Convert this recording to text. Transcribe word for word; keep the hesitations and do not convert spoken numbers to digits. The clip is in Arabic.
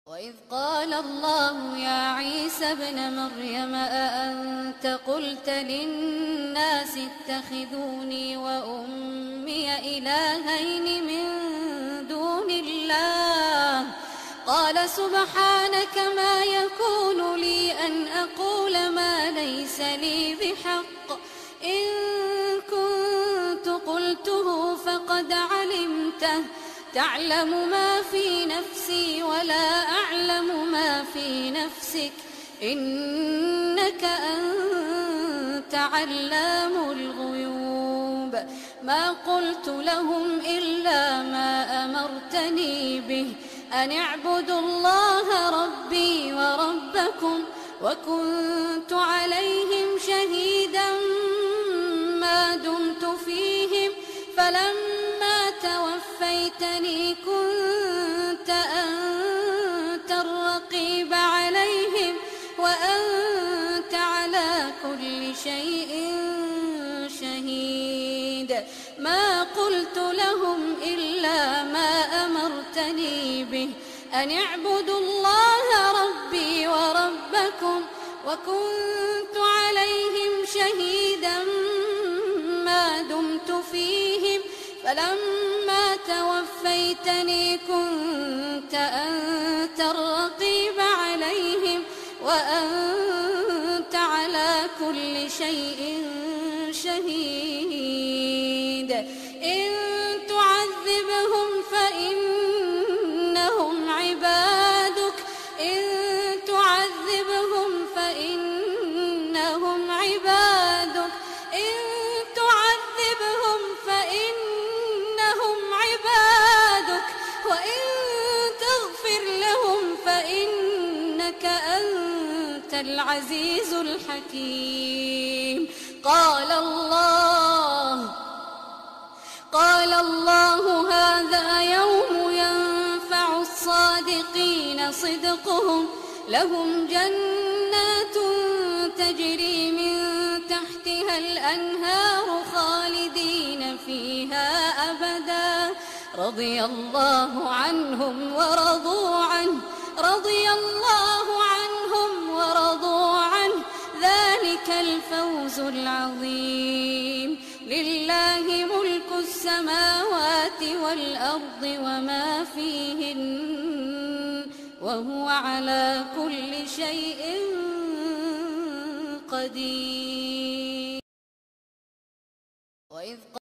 وإذ قال الله يا عيسى ابن مريم أأنت قلت للناس اتخذوني وأمي إلهين من دون الله قال سبحانك ما يكون لي أن أقول ما ليس لي بحق إن كنت قلته فقد علمته تعلم ما في نفسي ولا أعلم ما في نفسك إنك أنت علام الغيوب ما قلت لهم إلا ما أمرتني به أن اعبدوا الله ربي وربكم وكنت عليهم شهيدا ما دمت فيهم فلما توفيتني كنت أنت الرقيب عليهم وأنت على كل شيء شهيد ما قلت لهم إلا ما أمرتني به أن اعبدوا الله ربي وربكم وكنت عليهم شهيدا ما دمت فيهم فلما توفيتني كنت أنت الرقيب عليهم وأنت على كل شيء شهيد إن تعذبهم فإنهم عبادك إن تعذبهم فإنهم عبادك إن تعذبهم فإنهم عبادك وإن تغفر لهم فإنك أنت العزيز الحكيم قال الله قال الله هذا يوم ينفع الصادقين صدقهم لهم جنات تجري من تحتها الأنهار خالدين فيها أبدا رضي الله عنهم ورضوا عنه رضي الله عنهم ورضوا عنه ذلك الفوز العظيم لله ملك السماوات والأرض وما فيهن وهو على كل شيء قدير.